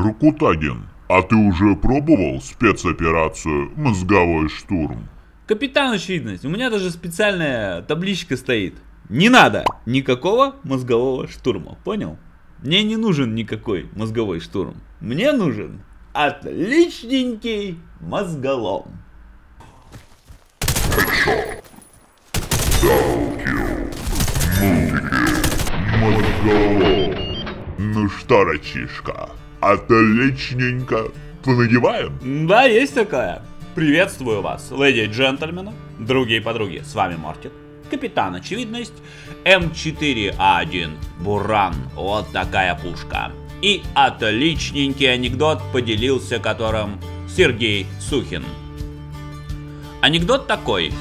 Рокутагин, а ты уже пробовал спецоперацию «Мозговой штурм»? Капитан Очевидность, у меня даже специальная табличка стоит. Не надо никакого мозгового штурма, понял? Мне не нужен никакой мозговой штурм. Мне нужен отличненький мозголом. Мозголом. Ну что, рачишка, отличненько понадеваем? Да, есть такая. Приветствую вас, леди и джентльмены, другие подруги, с вами Мортик, Капитан Очевидность, М4А1 Буран, вот такая пушка. И отличненький анекдот поделился которым Сергей Сухин. Анекдот такой.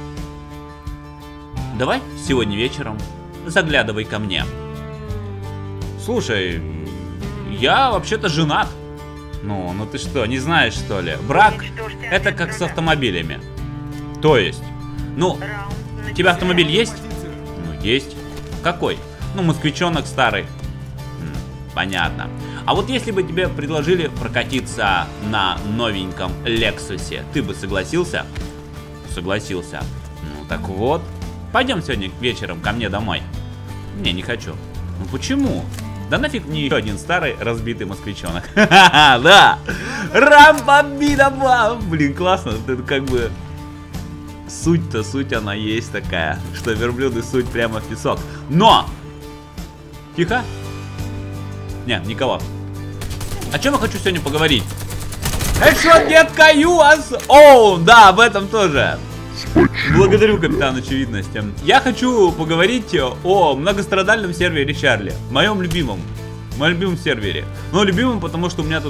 Давай сегодня вечером заглядывай ко мне. Слушай, я вообще-то женат. Ну ты что, не знаешь, что ли? Брак — это как с автомобилями. То есть, у тебя автомобиль есть? Ну, есть. Какой? Москвичонок старый. Понятно. А вот если бы тебе предложили прокатиться на новеньком Лексусе, ты бы согласился? Согласился. Ну так вот. Пойдем сегодня вечером ко мне домой. Не хочу. Ну почему? Да нафиг мне еще один старый разбитый москвичонок. Ха-ха-ха, да! Рам-бам-би-да-бам! Блин, классно. Это как бы... Суть она есть такая, что верблюды суть прямо в песок. Но! Тихо. Нет, никого. О чем я хочу сегодня поговорить? Хэдшот, детка, ЮАС! О, да, об этом тоже. Благодарю, Капитан Очевидности. Я хочу поговорить о многострадальном сервере Чарли. Моем любимом сервере. Но любимом, потому что у меня тут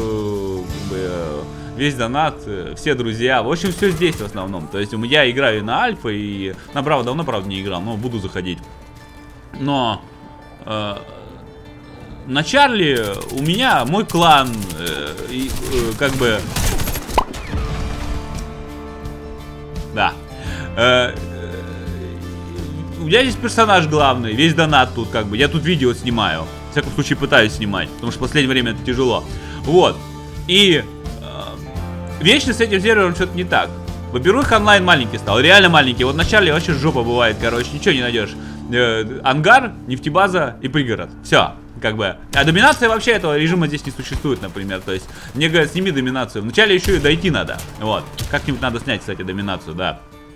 весь донат, все друзья. В общем, все здесь в основном. То есть я играю на Альфа и на Браво давно, правда, не играл, но буду заходить. Но на Чарли у меня мой клан, как бы... Да. У меня здесь персонаж главный, весь донат тут как бы. Я тут видео снимаю. В всяком случае пытаюсь снимать, потому что в последнее время это тяжело. Вот. И вечно с этим сервером что-то не так. Во-первых, онлайн маленький стал, реально маленький. Вот в начале вообще жопа бывает, короче, ничего не найдешь. Ангар, нефтебаза и пригород. Все. Как бы. А доминация вообще этого режима здесь не существует, например. То есть, мне говорят, сними доминацию. Вначале еще и дойти надо. Вот. Как-нибудь надо снять, кстати, доминацию, да.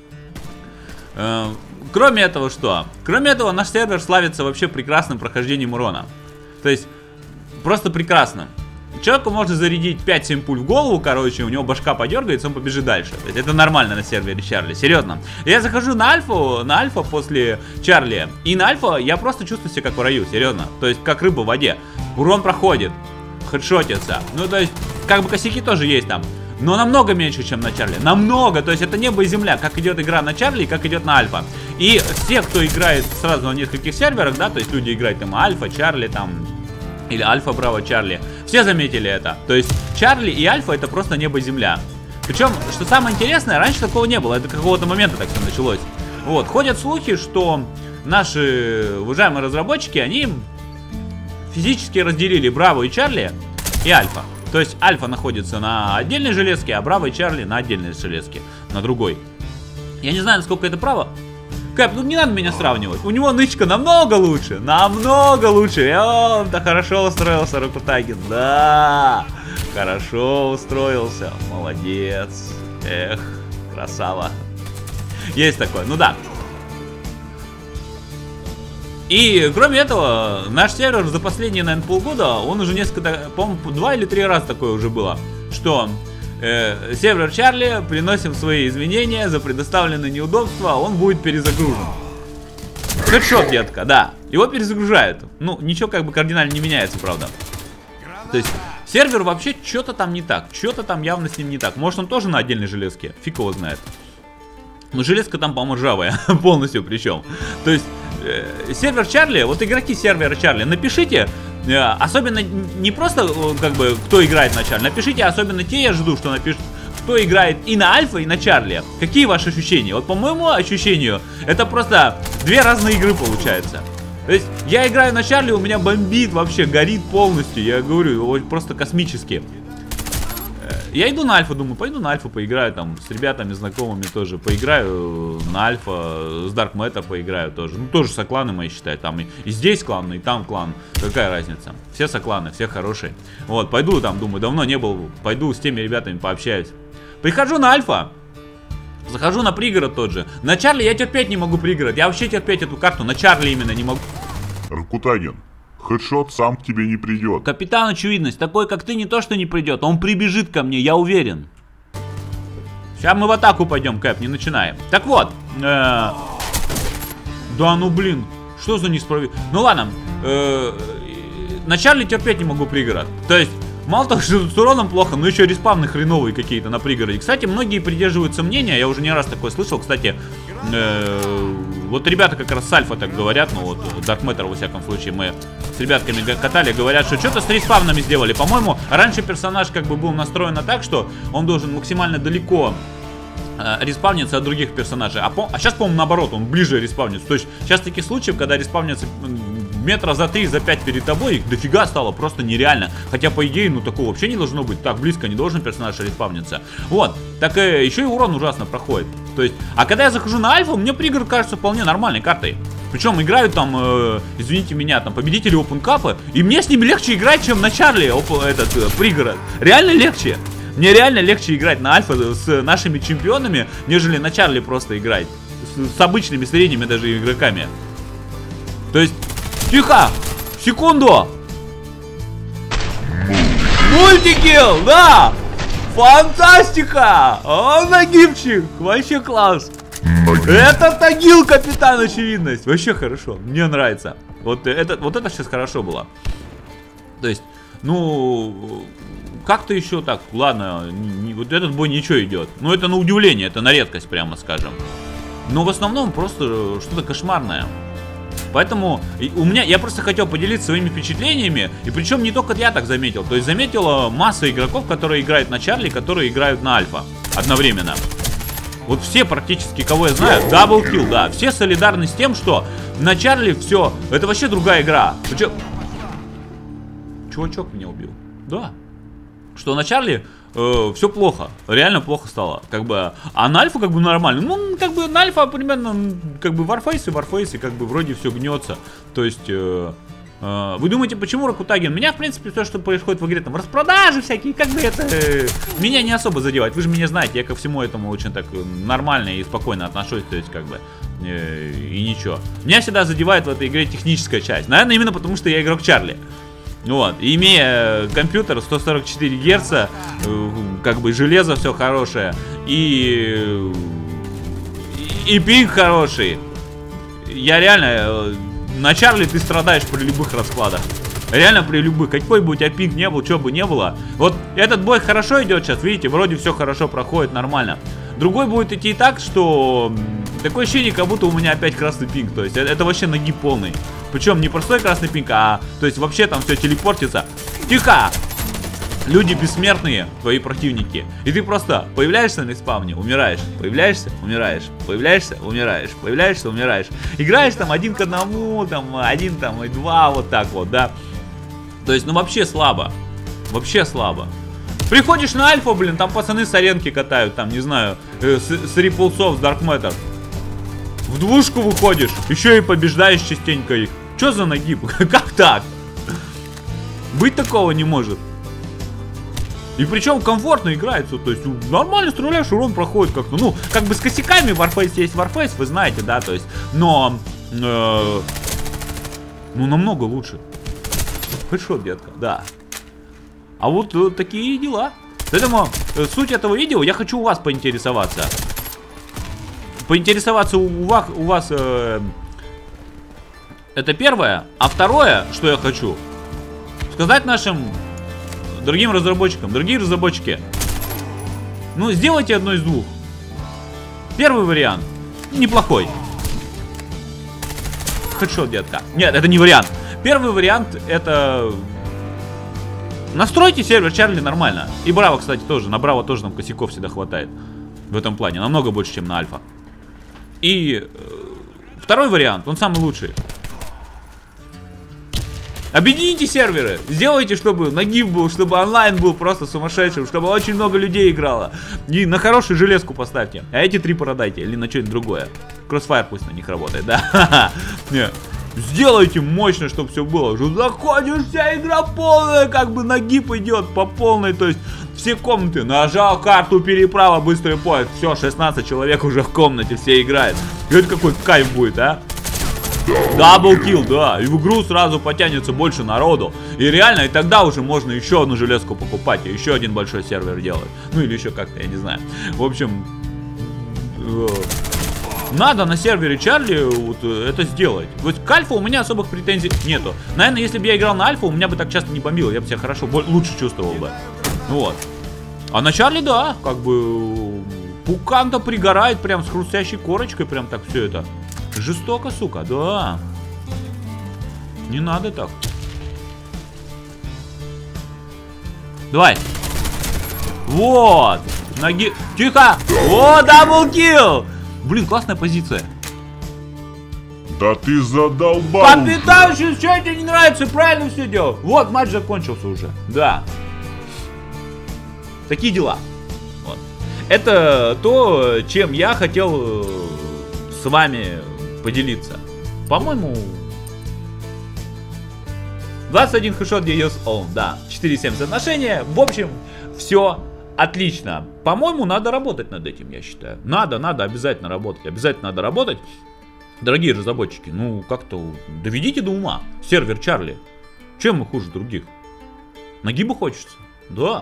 Кроме этого, что? Кроме этого, наш сервер славится вообще прекрасным прохождением урона. То есть, просто прекрасным. Человеку можно зарядить 5-7 пуль в голову, короче, у него башка подергается, он побежит дальше. То есть это нормально на сервере Чарли, серьезно. Я захожу на альфа после Чарли, и на альфа я просто чувствую себя как в раю, серьезно. То есть как рыба в воде. Урон проходит, хедшотится. Ну то есть, как бы косяки тоже есть там. Но намного меньше, чем на Чарли. Намного, то есть это небо и земля, как идет игра на Чарли и как идет на Альфа. И все, кто играет сразу на нескольких серверах, да, то есть люди играют там Альфа, Чарли, там... Или Альфа, Браво, Чарли. Все заметили это. То есть Чарли и Альфа — это просто небо и земля. Причем, что самое интересное, раньше такого не было. Это какого-то момента так все началось. Вот, ходят слухи, что наши уважаемые разработчики, они физически разделили Браво и Чарли и Альфа. То есть Альфа находится на отдельной железке, а Браво и Чарли на отдельной железке. На другой. Я не знаю, насколько это право. Кэп, ну не надо меня сравнивать. У него нычка намного лучше. Намного лучше. Он-то хорошо устроился, Рокутагин. Да, хорошо устроился. Молодец. Эх, красава. Есть такое, ну да. И кроме этого, наш сервер за последние, наверное, полгода, он уже несколько, по-моему, 2 или 3 раза такое уже было, что сервер Чарли, приносим свои извинения за предоставленные неудобства, он будет перезагружен. Хэдшот, детка, да. Его перезагружают. Ну, ничего как бы кардинально не меняется, правда. То есть, сервер вообще что-то там не так. Что-то там явно с ним не так. Может, он тоже на отдельной железке? Фиг его знает. Но железка там, по-моему, ржавая. Полностью причем. То есть, сервер Чарли, вот игроки сервера Чарли, напишите, особенно не просто, как бы, кто играет на Чарли, напишите, особенно те, я жду, что напишут, кто играет и на Альфа, и на Чарли. Какие ваши ощущения? Вот по моему ощущению, это просто две разные игры получается. То есть я играю на Чарли, у меня бомбит вообще, горит полностью. Я говорю, просто космически. Я иду на альфа, думаю, пойду на альфа поиграю там с ребятами, знакомыми тоже. Поиграю на альфа, с Dark Matter поиграю тоже. Ну, тоже сокланы мои, считай. Там и здесь клан, и там клан. Какая разница? Все сокланы, все хорошие. Вот, пойду там, думаю, давно не был. Пойду с теми ребятами пообщаюсь. Прихожу на альфа. Захожу на пригород тот же. На Чарли я терпеть не могу пригород. Я вообще терпеть эту карту. На Чарли именно не могу. Ракутагин, хедшот сам к тебе не придет. Капитан Очевидность, такой как ты не то что не придет, он прибежит ко мне, я уверен. Сейчас мы в атаку пойдем, Кэп, не начинаем. Так вот. Да ну блин, что за несправедливость. Ну ладно. На Чарли терпеть не могу пригород. То есть, мало того, что с уроном плохо, но еще респавны хреновые какие-то на пригороде. Кстати, многие придерживаются мнения, я уже не раз такое слышал, кстати, вот ребята как раз с альфа так говорят, ну вот Dark Matter, во всяком случае, мы с ребятками катали, говорят, что что-то с респавнами сделали. По-моему, раньше персонаж как бы был настроен так, что он должен максимально далеко респавнится от других персонажей. А сейчас, по-моему, наоборот, он ближе респавнится. То есть сейчас таких случаев, когда респавнится метра за 3, за 5 перед тобой, их дофига стало, просто нереально. Хотя, по идее, ну такого вообще не должно быть. Так близко не должен персонаж респавниться. Вот, так еще и урон ужасно проходит. То есть, а когда я захожу на альфу, мне пригород кажется вполне нормальной картой. Причем играют там, извините меня, там победители опенкапа, и мне с ними легче играть, чем на Чарли пригород. Реально легче. Мне реально легче играть на альфа с нашими чемпионами, нежели на Чарли просто играть. С обычными, средними даже игроками. То есть, тихо! Секунду! Мультикилл, да! Фантастика! О, нагибчик! Вообще класс! Это тагил, капитан Очевидность! Вообще хорошо, мне нравится. Вот это сейчас хорошо было. То есть, ну... Как-то еще так, ладно, вот этот бой ничего идет. Но это на удивление, это на редкость, прямо скажем. Но в основном просто что-то кошмарное. Поэтому я просто хотел поделиться своими впечатлениями. И причем не только я так заметил. То есть заметила масса игроков, которые играют на Чарли, которые играют на Альфа одновременно. Вот все практически, кого я знаю, даблкилл, да. Все солидарны с тем, что на Чарли все, это вообще другая игра. Чувачок меня убил. Да. Что на Чарли все плохо, реально плохо стало, как бы, а на Альфа как бы нормально, ну, как бы на Альфа примерно, как бы варфейсы, как бы вроде все гнется, то есть, вы думаете, почему Ракутагин? Меня, в принципе, то, что происходит в игре, там, распродажи всякие, как бы это, меня не особо задевает, вы же меня знаете, я ко всему этому очень так нормально и спокойно отношусь, то есть, как бы, и ничего. Меня всегда задевает в этой игре техническая часть, наверное, именно потому, что я игрок Чарли. Вот, имея компьютер 144 Гц, как бы железо все хорошее, и пинг хороший. Я реально, на Чарли ты страдаешь при любых раскладах. Реально при любых, какой бы у тебя пинг не был, что бы не было. Вот этот бой хорошо идет сейчас, видите, вроде все хорошо проходит, нормально. Другой будет идти так, что такое ощущение, как будто у меня опять красный пинг. То есть это вообще нагиб полный. Причем не простой красный пинг, а то есть вообще там все телепортится. Тихо! Люди бессмертные, твои противники. И ты просто появляешься на респауне, умираешь. Появляешься, умираешь. Появляешься, умираешь. Появляешься, умираешь. Играешь там 1 к 1, там 1 там, и 2, вот так вот, да. То есть, ну вообще слабо. Вообще слабо. Приходишь на Альфа, блин, там пацаны с аренки катают, там, не знаю, с Рипплсов, с Dark Matter. В двушку выходишь, еще и побеждаешь частенько их. Че за нагиб? Как так? Быть такого не может. И причем комфортно играется, то есть нормально стреляешь, урон проходит как-то. Ну, как бы с косяками, Warface есть Warface, вы знаете, да, то есть, но, ну, намного лучше. Хедшот, детка, да. А вот такие дела. Поэтому суть этого видео, я хочу у вас поинтересоваться. Поинтересоваться у вас это первое. А второе, что я хочу сказать нашим дорогим разработчикам. Дорогие разработчики, ну сделайте одно из двух. Первый вариант неплохой. Хедшот, детка. Нет, это не вариант. Первый вариант это... Настройте сервер Чарли нормально. И Браво, кстати, тоже. На Браво тоже нам косяков всегда хватает. В этом плане. Намного больше, чем на Альфа. И второй вариант, он самый лучший. Объедините серверы, сделайте, чтобы нагиб был, чтобы онлайн был просто сумасшедшим, чтобы очень много людей играло. И на хорошую железку поставьте. А эти 3 продайте или на что-нибудь другое. Crossfire пусть на них работает, да? Не. Сделайте мощно, чтобы все было. Заходишь, вся игра полная, как бы нагиб идет по полной, то есть все комнаты. Нажал карту переправа, быстрый поезд. Все, 16 человек уже в комнате, все играют. И это какой кайф будет, а? Даблкил, да. И в игру сразу потянется больше народу. И реально, и тогда уже можно еще одну железку покупать и еще один большой сервер делать. Ну или еще как-то, я не знаю. В общем, надо на сервере Чарли вот это сделать. Вот к альфа у меня особых претензий нету. Наверное, если бы я играл на альфа, у меня бы так часто не бомбило. Я бы себя хорошо, лучше чувствовал бы. Вот. А на Чарли, да, как бы пукан-то пригорает прям с хрустящей корочкой, прям так все это. Жестоко, сука, да. Не надо так. Давай. Вот. Ноги. Тихо. О, даблкил. Блин, классная позиция. Да ты задолбал. Капитан, что тебе не нравится? Правильно все делал. Вот, матч закончился уже. Да. Такие дела. Вот. Это то, чем я хотел с вами поделиться. По-моему, 21 хэшот years old, да, 4,7 соотношения. В общем, все отлично. По-моему, надо работать над этим, я считаю. Надо обязательно работать. Обязательно надо работать. Дорогие разработчики, ну как-то доведите до ума сервер Чарли. Чем мы хуже других? Нагиба хочется? Да.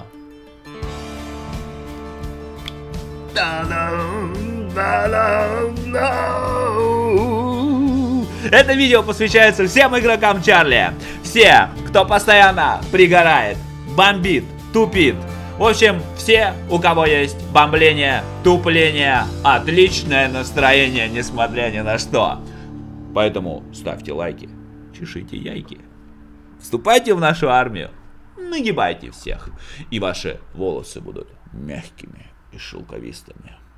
Это видео посвящается всем игрокам Чарли. Все, кто постоянно пригорает, бомбит, тупит. В общем, все, у кого есть бомбление, тупление, отличное настроение, несмотря ни на что. Поэтому ставьте лайки, чешите яйки. Вступайте в нашу армию, нагибайте всех. И ваши волосы будут мягкими и шелковистыми.